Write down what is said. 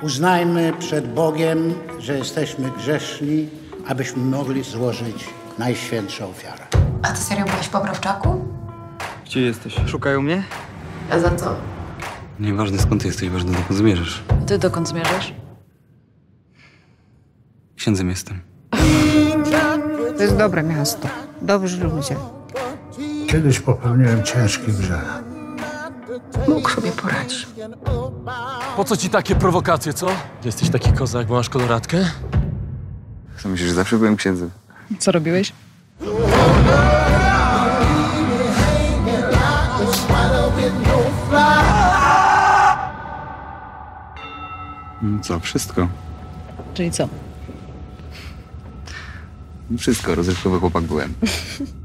Uznajmy przed Bogiem, że jesteśmy grzeszni, abyśmy mogli złożyć najświętszą ofiarę. A ty serio byłeś w poprawczaku? Gdzie jesteś? Szukają mnie? A za co? Nieważne skąd jesteś, ważne dokąd zmierzasz. Ty dokąd zmierzasz? Księdzem jestem. To jest dobre miasto. Dobrzy ludzie. Kiedyś popełniłem ciężki grzech. Mógł sobie poradzić. Po co ci takie prowokacje, co? Jesteś taki kozak, bo masz koloratkę? Co myślisz, że zawsze byłem księdzem? Co robiłeś? Co, wszystko. Czyli co? Wszystko, rozrywkowy chłopak byłem.